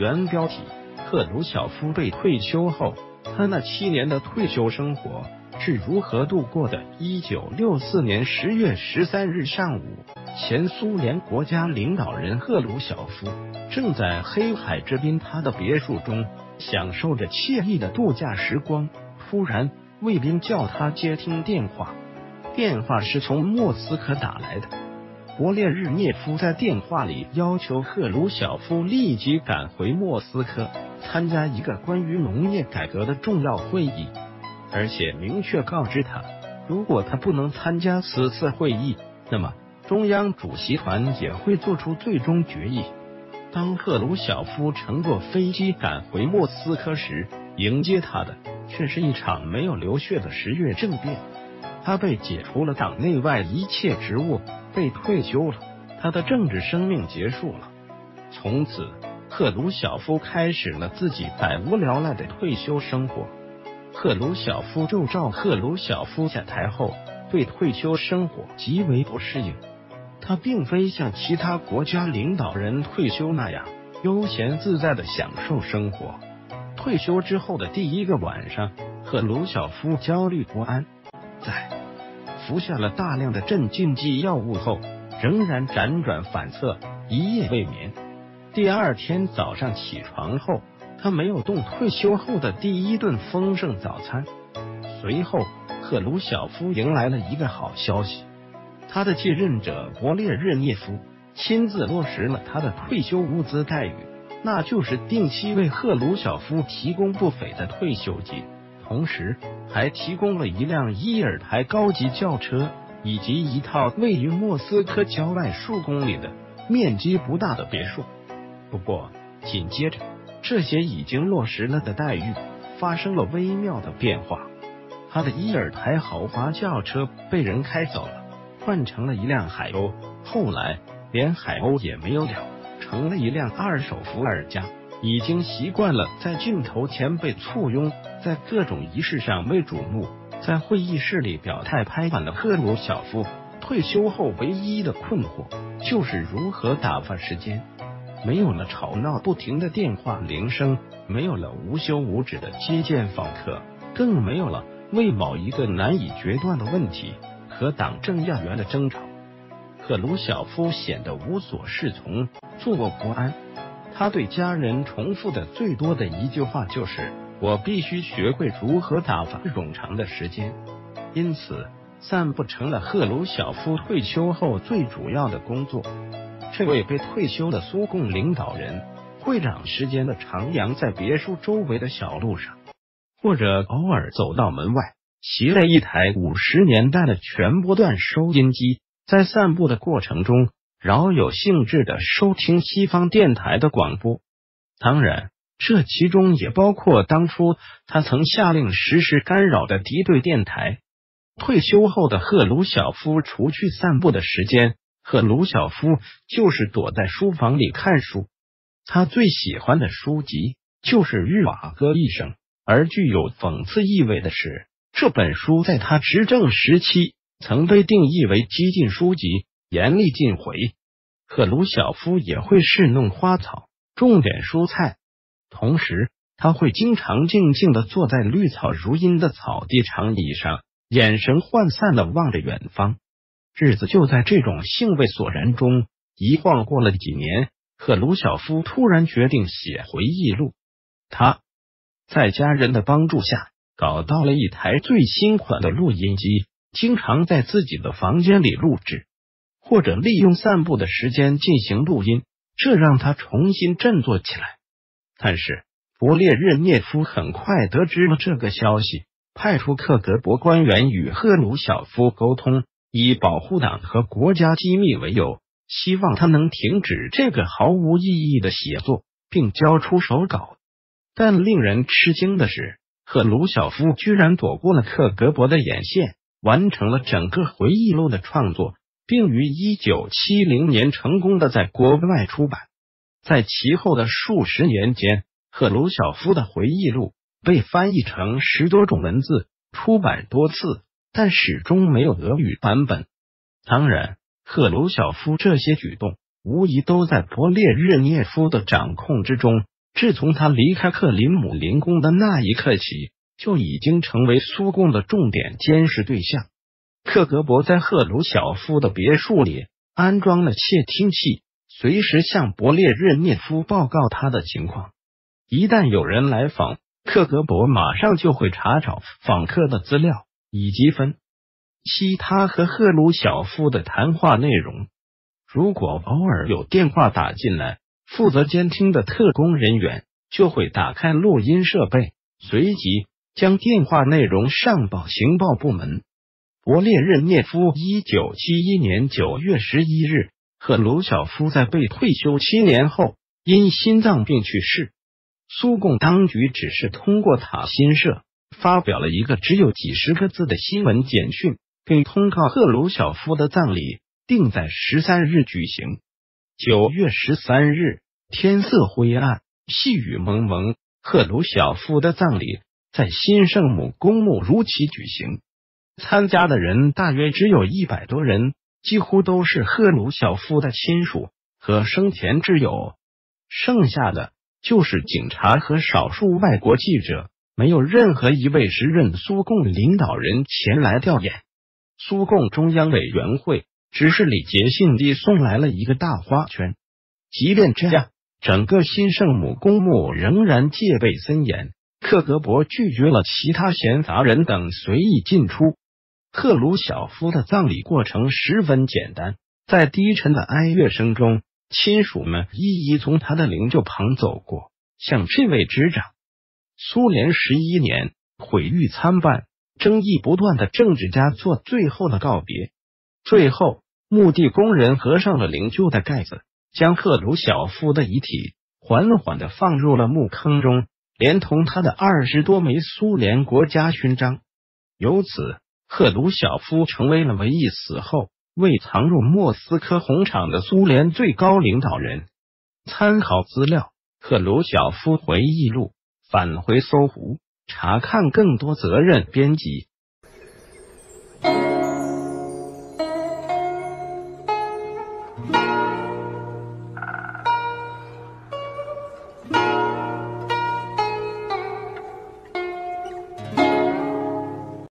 原标题：赫鲁晓夫被退休后，他那7年的退休生活是如何度过的？1964年10月13日上午，前苏联国家领导人赫鲁晓夫正在黑海之滨他的别墅中享受着惬意的度假时光。突然，卫兵叫他接听电话，电话是从莫斯科打来的。勃列日涅夫在电话里要求赫鲁晓夫立即赶回莫斯科，参加一个关于农业改革的重要会议，而且明确告知他，如果他不能参加此次会议，那么中央主席团也会做出最终决议。当赫鲁晓夫乘坐飞机赶回莫斯科时，迎接他的却是一场没有流血的10月政变。他被解除了党内外一切职务，被退休了，他的政治生命结束了。从此，赫鲁晓夫开始了自己百无聊赖的退休生活。赫鲁晓夫就照赫鲁晓夫下台后对退休生活极为不适应。他并非像其他国家领导人退休那样悠闲自在的享受生活。退休之后的第一个晚上，赫鲁晓夫焦虑不安，在服下了大量的镇静剂药物后，仍然辗转反侧，一夜未眠。第二天早上起床后，他没有动退休后的第一顿丰盛早餐。随后，赫鲁晓夫迎来了一个好消息，他的继任者勃列日涅夫亲自落实了他的退休物资待遇，那就是定期为赫鲁晓夫提供不菲的退休金，同时还提供了一辆伊尔台高级轿车，以及一套位于莫斯科郊外数公里的面积不大的别墅。不过，紧接着，这些已经落实了的待遇发生了微妙的变化。他的伊尔台豪华轿车被人开走了，换成了一辆海鸥，后来连海鸥也没有了，成了一辆二手伏尔加。已经习惯了在镜头前被簇拥，在各种仪式上被瞩目，在会议室里表态拍板的赫鲁晓夫，退休后唯一的困惑就是如何打发时间。没有了吵闹不停的电话铃声，没有了无休无止的接见访客，更没有了为某一个难以决断的问题和党政要员的争吵。赫鲁晓夫显得无所适从，坐卧不安。他对家人重复的最多的一句话就是：“我必须学会如何打发冗长的时间。”因此，散步成了赫鲁晓夫退休后最主要的工作。这位被退休的苏共领导人会长时间的徜徉在别墅周围的小路上，或者偶尔走到门外，骑了一台50年代的全波段收音机，在散步的过程中饶有兴致地收听西方电台的广播。当然，这其中也包括当初他曾下令实施干扰的敌对电台。退休后的赫鲁晓夫除去散步的时间，赫鲁晓夫就是躲在书房里看书。他最喜欢的书籍就是《日瓦戈一生》，而具有讽刺意味的是，这本书在他执政时期曾被定义为激进书籍，严厉禁回。赫鲁晓夫也会侍弄花草，种点蔬菜，同时他会经常静静地坐在绿草如茵的草地长椅上，眼神涣散地望着远方。日子就在这种兴味索然中一晃过了几年，赫鲁晓夫突然决定写回忆录。他在家人的帮助下搞到了一台最新款的录音机，经常在自己的房间里录制，或者利用散步的时间进行录音，这让他重新振作起来。但是勃列日涅夫很快得知了这个消息，派出克格勃官员与赫鲁晓夫沟通，以保护党和国家机密为由，希望他能停止这个毫无意义的写作，并交出手稿。但令人吃惊的是，赫鲁晓夫居然躲过了克格勃的眼线，完成了整个回忆录的创作，并于1970年成功的在国外出版。在其后的数十年间，赫鲁晓夫的回忆录被翻译成10多种文字，出版多次，但始终没有俄语版本。当然，赫鲁晓夫这些举动无疑都在勃列日涅夫的掌控之中， 自从他离开克林姆林宫的那一刻起，就已经成为苏共的重点监视对象。克格勃在赫鲁晓夫的别墅里安装了窃听器，随时向勃列日涅夫报告他的情况。一旦有人来访，克格勃马上就会查找访客的资料，以及分析他和赫鲁晓夫的谈话内容。如果偶尔有电话打进来，负责监听的特工人员就会打开录音设备，随即将电话内容上报情报部门。勃列日涅夫1971年9月11日，赫鲁晓夫在被退休7年后因心脏病去世。苏共当局只是通过塔新社发表了一个只有几十个字的新闻简讯，并通告赫鲁晓夫的葬礼定在13日举行。9月13日，天色灰暗，细雨蒙蒙，赫鲁晓夫的葬礼在新圣母公墓如期举行。参加的人大约只有100多人，几乎都是赫鲁晓夫的亲属和生前挚友，剩下的就是警察和少数外国记者，没有任何一位时任苏共领导人前来吊唁。苏共中央委员会只是礼节性地送来了一个大花圈。即便这样，整个新圣母公墓仍然戒备森严，克格勃拒绝了其他闲杂人等随意进出。赫鲁晓夫的葬礼过程十分简单，在低沉的哀乐声中，亲属们一一从他的灵柩旁走过，向这位执掌苏联11年毁誉参半、争议不断的政治家做最后的告别。最后，墓地工人合上了灵柩的盖子，将赫鲁晓夫的遗体缓缓地放入了墓坑中，连同他的20多枚苏联国家勋章。由此，赫鲁晓夫成为了唯一死后未藏入莫斯科红场的苏联最高领导人。参考资料：赫鲁晓夫回忆录。返回搜狐，查看更多责任编辑。